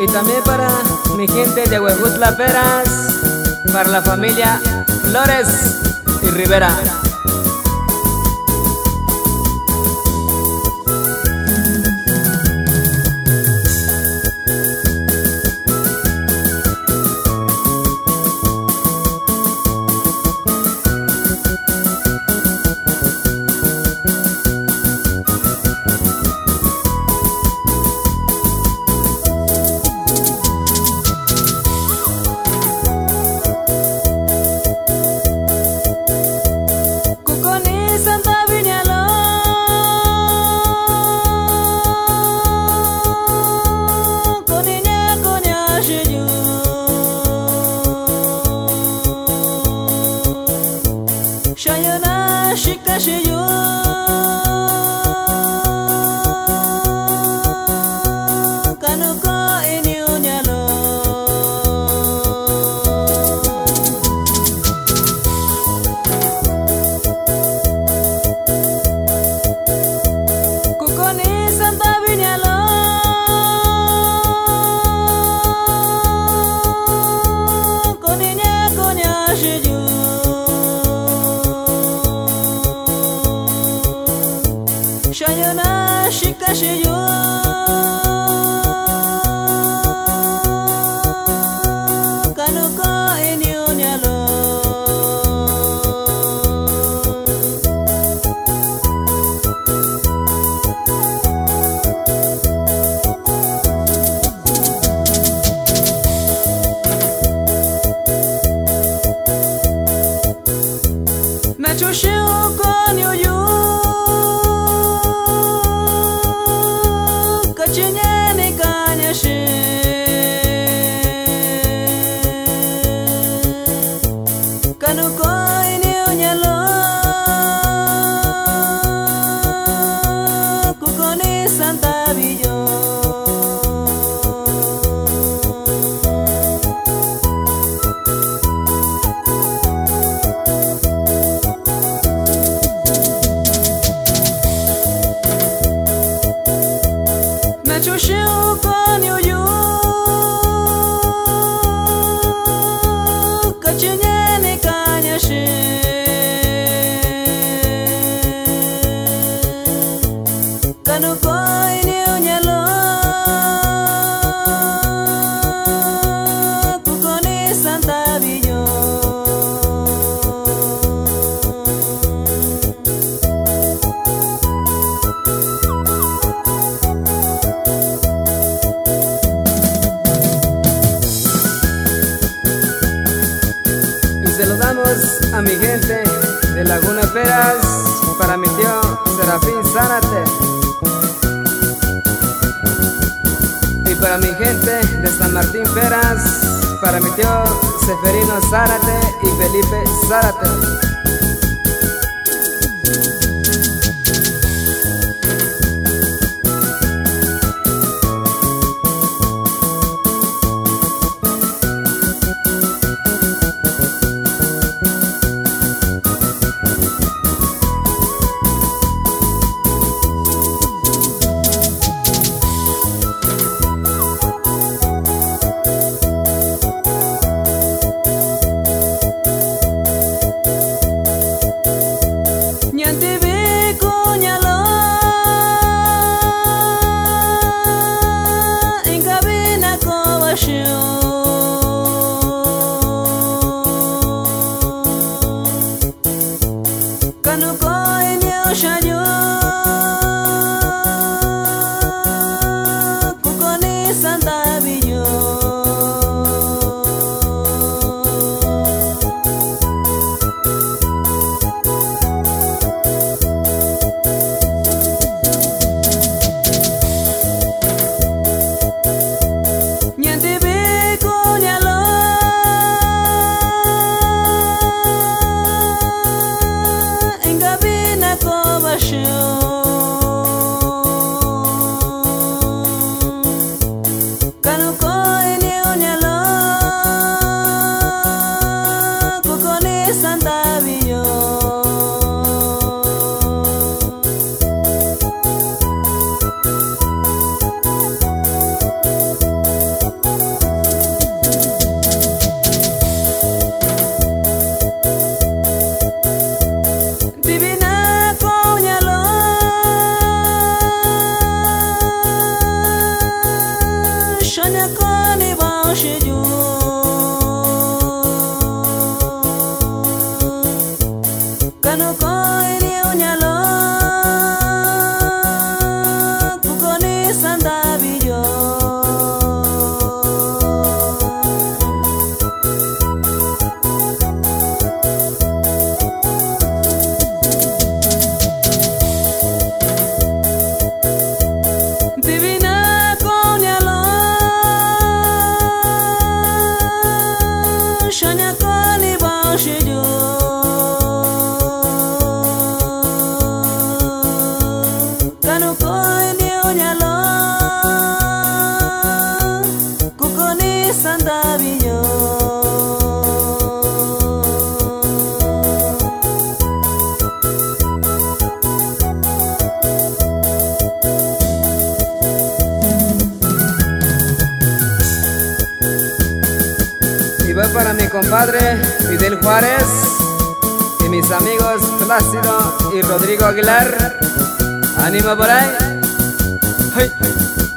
también para mi gente de Huejutla Peras, para la familia Flores y Rivera. Shayana shika shiyo kanuko ini unyalo kukoni santa vinyalo koninya konya shiyo Shayana shika shiyo kanuko ini unyalo Nacho shiyo konyo yu Kachinyani kanyashi Kanuko ini unyalo Kukoni santa billo Nacho konyo yu Kachinyani kanyashi Kanuko ini unyalo Kukoni santa billo Se lo damos a mi gente de Laguna Peras, para mi tío Serafín Zárate, y para mi gente de San Martín Peras, para mi tío Seferino Zárate y Felipe Zárate. para mi compadre Fidel Juárez y mis amigos Plácido y Rodrigo Aguilar. ¡Ánimo por ahí! ¡Hey!